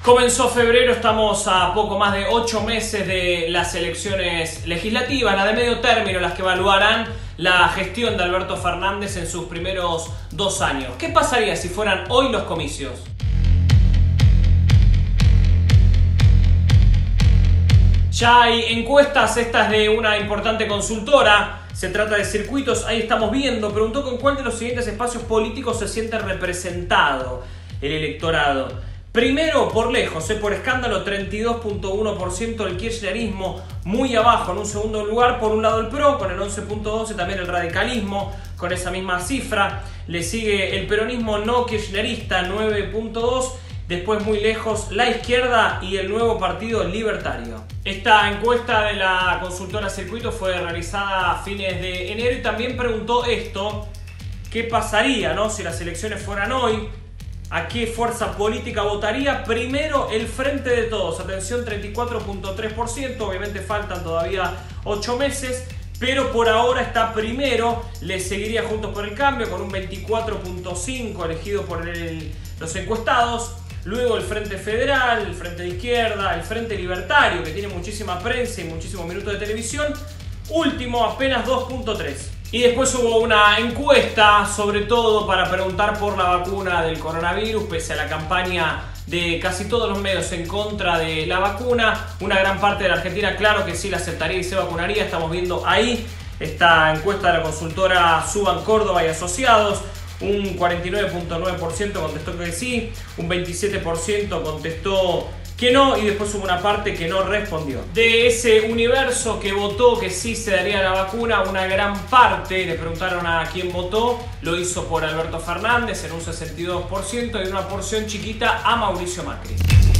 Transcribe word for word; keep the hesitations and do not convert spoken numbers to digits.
Comenzó febrero, estamos a poco más de ocho meses de las elecciones legislativas, las de medio término, las que evaluarán la gestión de Alberto Fernández en sus primeros dos años. ¿Qué pasaría si fueran hoy los comicios? Ya hay encuestas, estas de una importante consultora, se trata de Circuitos, ahí estamos viendo, preguntó con cuál de los siguientes espacios políticos se siente representado el electorado. Primero, por lejos, eh, por escándalo, treinta y dos punto uno por ciento del kirchnerismo, muy abajo. En un segundo lugar, por un lado el P R O, con el once punto doce, también el radicalismo, con esa misma cifra. Le sigue el peronismo no kirchnerista, nueve punto dos. Después, muy lejos, la izquierda y el nuevo Partido Libertario. Esta encuesta de la consultora Circuito fue realizada a fines de enero y también preguntó esto: ¿qué pasaría, no, si las elecciones fueran hoy? ¿A qué fuerza política votaría? Primero, el Frente de Todos. Atención, treinta y cuatro punto tres por ciento. Obviamente faltan todavía ocho meses, pero por ahora está primero. Le seguiría Juntos por el Cambio con un veinticuatro punto cinco por ciento elegido por el, los encuestados. Luego el Frente Federal, el Frente de Izquierda, el Frente Libertario, que tiene muchísima prensa y muchísimos minutos de televisión. Último, apenas dos punto tres. Y después hubo una encuesta, sobre todo para preguntar por la vacuna del coronavirus, pese a la campaña de casi todos los medios en contra de la vacuna. Una gran parte de la Argentina, claro que sí la aceptaría y se vacunaría. Estamos viendo ahí esta encuesta de la consultora Suban Córdoba y Asociados. Un cuarenta y nueve punto nueve por ciento contestó que sí, un veintisiete por ciento contestó que no, y después hubo una parte que no respondió. De ese universo que votó que sí se daría la vacuna, una gran parte, le preguntaron a quién votó, lo hizo por Alberto Fernández en un sesenta y dos por ciento y una porción chiquita a Mauricio Macri.